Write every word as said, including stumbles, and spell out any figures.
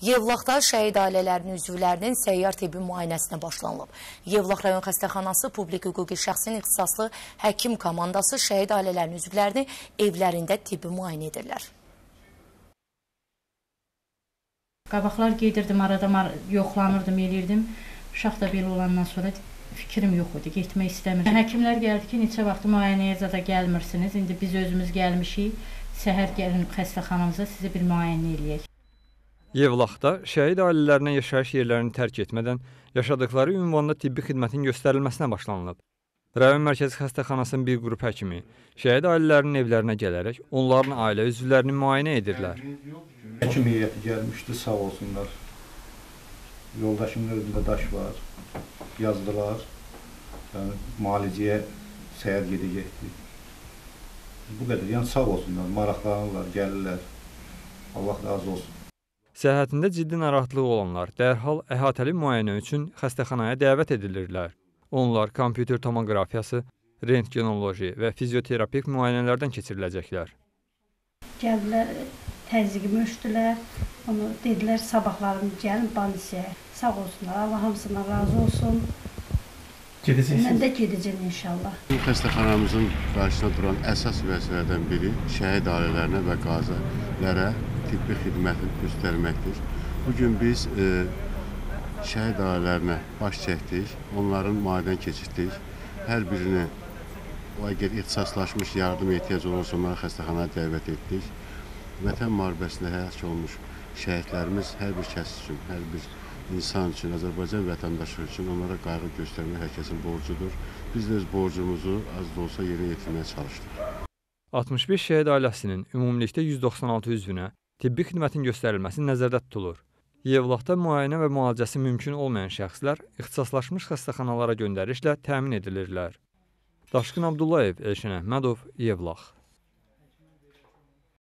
Yevlaxda şəhid ailələrinin üzvlərinin səyyar tibbi müayinəsinə başlanılıb. Yevlax rayon xəstəxanası publik hüquqi şəxsin ixtisaslı həkim komandası şəhid ailələrinin üzvlərini evlərində tibbi müayinə edirlər. Qabaqlar gedirdim, arada yoxlanırdım, elirdim. Uşaq da belə olandan sonra fikrim yox idi, getmək istəmirdim. Həkimlər gəldi ki, neçə vaxt müayinəyə zada gəlmirsiniz. İndi biz özümüz gəlmişik, səhər gəlin xəstəxanamıza sizi bir müayinə eləyək. Yevlaxda şəhid ailələrinə yaşayış yerlərini tərk etmədən yaşadıkları ünvanda tibbi xidmətin göstərilməsinə başlanılıb. Rayon Mərkəzi Xəstəxanasının bir qrup həkimi şəhid ailələrinin evlərinə gələrək onların ailə üzvlərini müayinə edirlər. Həkim heyəti gəlmişdi, sağ olsunlar. Yoldaşımın özündə daş var, yazdılar. Yəni, müalicəyə səyər gedəcəkdik. Bu qədər, yəni sağ olsunlar, maraqlanırlar, gəlirlər. Allah razı olsun. Səhhətində ciddi narahatlığı olanlar dərhal əhatəli müayinə üçün xəstəxanaya dəvət edilirlər. Onlar kompüter tomoqrafiyası, rentgenoloji və fizioterapik müayinələrdən keçiriləcəklər. Gəldilər, təzyiqimi ölçdülər, onu dedilər sabahlarım gəlin banisiyaya. Sağ olsunlar, Allah hamısından razı olsun. Gedəcəksiniz? Mən də gedəcəm inşallah. Xəstəxanamızın qarşısında duran əsas vəzifələrdən biri şəhid ailələrinə və qazilərə tibbi xidməti göstərməkdir. Bugün biz e, şəhid ailələrinə baş çəkdik, onların müayinədən keçirdik. Hər birini o əgər ixtisaslaşmış yardım ehtiyacı olursa onları xəstəxanaya dəvət etdik. Vətən müharibəsində həlak olmuş şəhidlərimiz hər bir kəs üçün, hər bir insan üçün, Azərbaycan vətəndaşı üçün onlara qayğı göstərmək hər kəsin borcudur. Biz də öz borcumuzu az da olsa yerinə yetirməyə çalışdıq. altmış beş şəhid ailəsinin ümumilikdə yüz doxsan altı üzvünə tibbi xidmətin göstərilməsi nəzərdə tutulur. Yevlaxda müayinə və müalicəsi mümkün olmayan şəxslər ixtisaslaşmış xəstəxanalara göndərişlə təmin edilirlər. Daşqın Abdullayev, Elşən Əhmədov, Yevlax.